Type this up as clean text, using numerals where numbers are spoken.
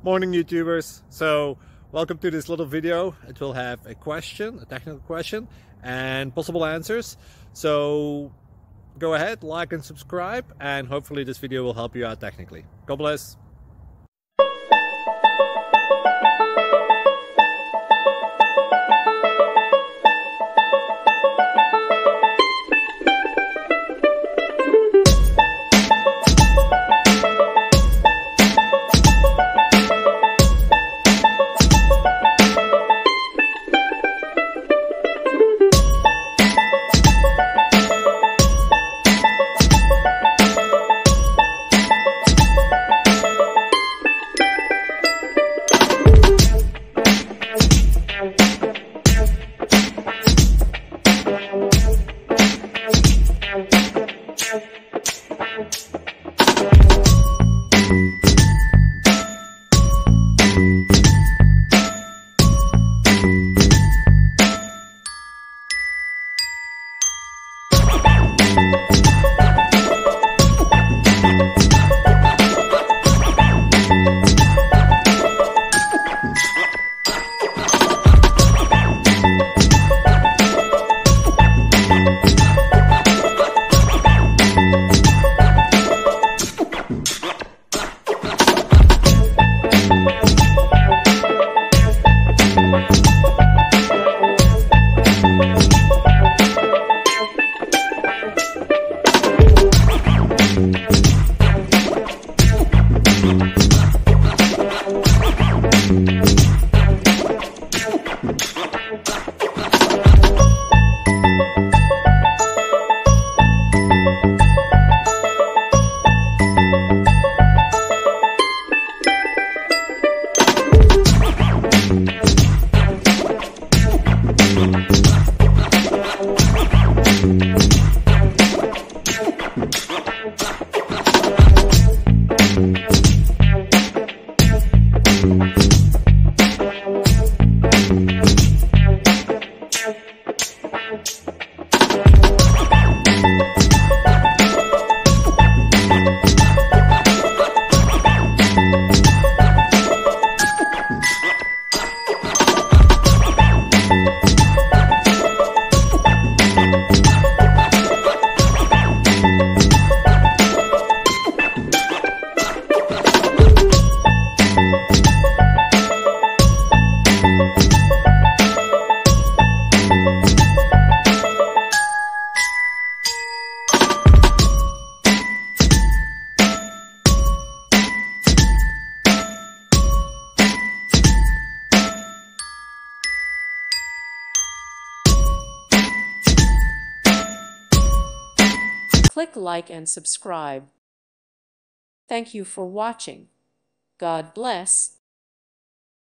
Morning YouTubers. So welcome to this little video. It will have a question, a technical question, and possible answers. So go ahead, like and subscribe, and hopefully this video will help you out technically. God bless. Click like and subscribe. Thank you for watching. God bless.